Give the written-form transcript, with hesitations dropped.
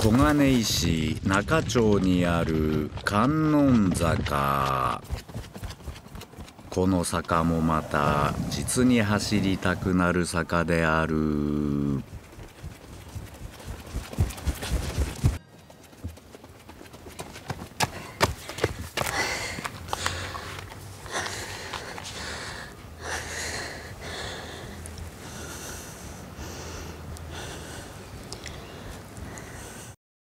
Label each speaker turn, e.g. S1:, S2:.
S1: 小金井市中町にある観音坂。この坂もまた実に走りたくなる坂である。